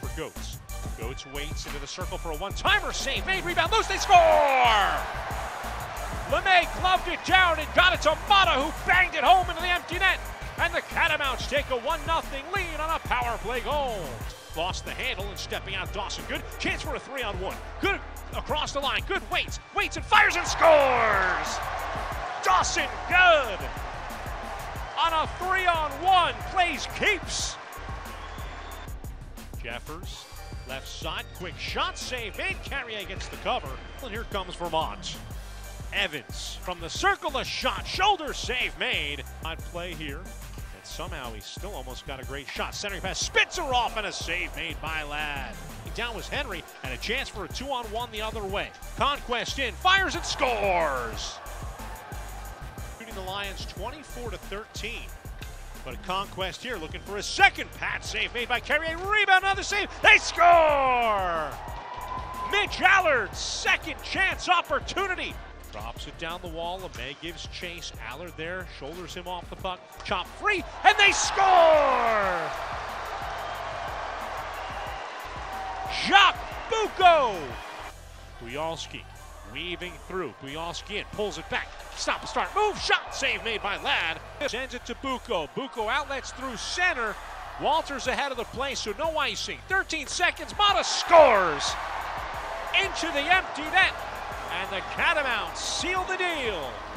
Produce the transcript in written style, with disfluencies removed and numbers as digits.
Goetz. Goetz waits into the circle for a one-timer, save made, rebound loose, they score! LeMay gloved it down and got it to Mata, who banged it home into the empty net. And the Catamounts take a 1-0 lead on a power play goal. Lost the handle and stepping out Dawson. Good chance for a 3-on-1. Good across the line. Good waits and fires and scores! Dawson good! On a 3-on-1, plays keeps. Jeffers, left side, quick shot, save made. Carrier gets the cover. And here comes Vermont. Evans from the circle, a shot, shoulder save made. On play here, and somehow he still almost got a great shot. Centering pass, Spitzer off, and a save made by Ladd. Down was Henry, and a chance for a 2-on-1 the other way. Conquest in, fires and scores! Shooting the Lions 24-13. But a Conquest here looking for a second pat save made by Carrier. Rebound, another save, they score! Mitch Allard, second chance opportunity. Drops it down the wall, LeMay gives chase. Allard there, shoulders him off the puck. Chop free, and they score! Jacques Bucco! Kwiatkowski weaving through. Kwiatkowski in, pulls it back. Stop, start, move, shot, save made by Ladd. Sends it to Bucco. Bucco outlets through center. Walters ahead of the play, so no icing. 13 seconds, Mata scores! Into the empty net. And the Catamounts seal the deal.